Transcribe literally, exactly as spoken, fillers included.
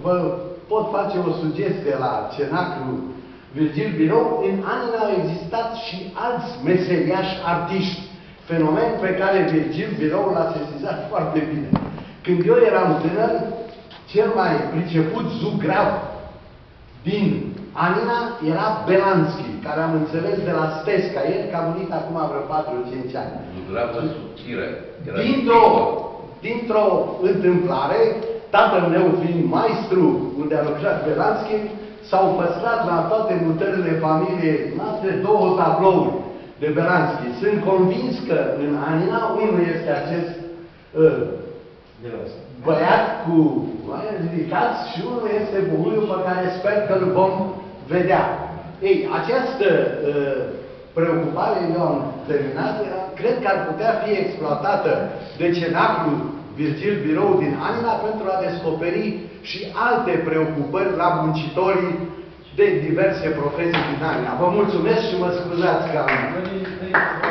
vă pot face o sugestie la cenaclu Virgil Birou, în anii au existat și alți meseriași artiști, fenomen pe care Virgil Birou l-a sesizat foarte bine. Când eu eram tânăr, cel mai priceput zugrav din Anina era Belanski, care am înțeles de la Stesca ieri, că a murit acum vreo patru-cinci ani. Zugravă subțire. Dintr-o dintr-o întâmplare, tatăl meu fiind maestru unde a lucrat Belanski, s-au păstrat la toate mutările familiei noastre două tablouri de Belanski. Sunt convins că în Anina unul este acest uh, băiat cu mai ridicați și unul este Boguliu pe care sper că îl vom vedea. Ei, această uh, preocupare, eu am terminat, cred că ar putea fi exploatată de cenaclu Virgil Birou din Anina pentru a descoperi și alte preocupări la muncitorii de diverse profesii din Anina. Vă mulțumesc și mă scuzați că am...